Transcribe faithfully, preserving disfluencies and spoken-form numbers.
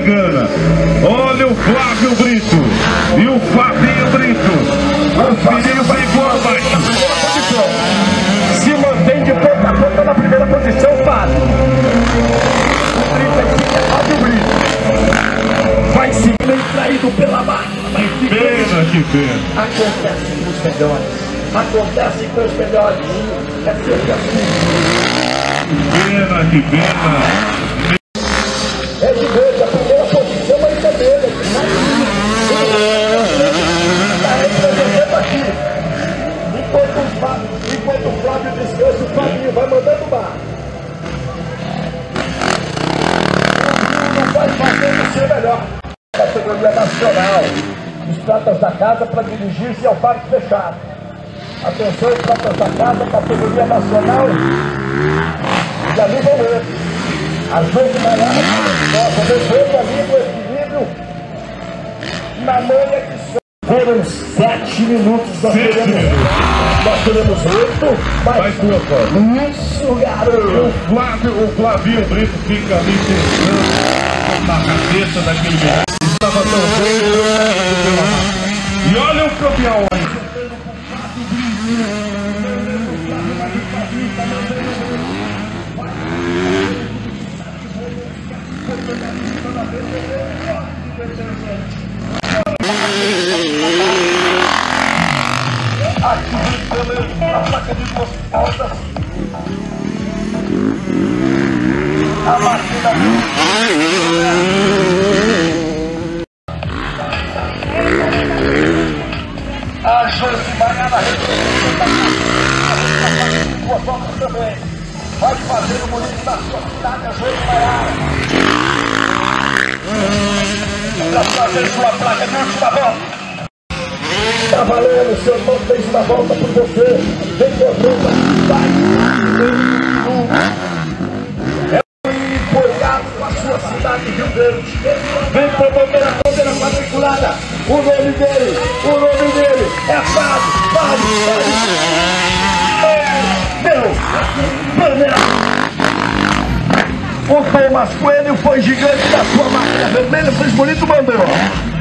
engana. Olha o Flávio Brito e o Fabinho Brito. O Fininho brigou abaixo. Se mantém de ponta a ponta na primeira posição, Fábio. trinta e cinco é Fábio Brito. Vai se bem traído pela máquina. Que pena, que pena. Acontece com os melhores. Acontece com os melhores. É sempre assim. Que pena, que pena. É de verde, a primeira posição vai ser dele. Está representando aqui. Enquanto o Flávio, enquanto o Flávio descansa, o Fabinho vai mandando bar. Não vai fazendo o seu melhor. Categoria nacional. Os pratas da casa para dirigir-se ao parque fechado. Atenção, os pratas da casa, categoria nacional. E ali vão eles. As vezes maiores, nossa, defesa ali do equilíbrio, na manha que são. Foram sete minutos, nós Sete teremos, minutos. nós teremos oito, mais Mais duas. isso, garoto. O Flávio, o Flavinho Brito fica ali pensando na cabeça daquele menino. Estava tão bem. E olha o campeão aí. Aqui pela placa de duas pontas. A máquina. A Josimar na rede de duas pontas também. Vai fazer o bonito da sua cidade, a Josimar. Para fazer sua placa de última volta. Tá valendo, seu irmão fez uma volta por você. Vem correndo, vai. É um empolgado com a sua cidade, Rio Verde. Vem promover a bandeira quadriculada. O nome dele, o nome dele é Fábio, Fábio, Fábio. Meu, bandeira. O Thomas Coelho foi gigante da sua máquina vermelha, fez bonito, mandou.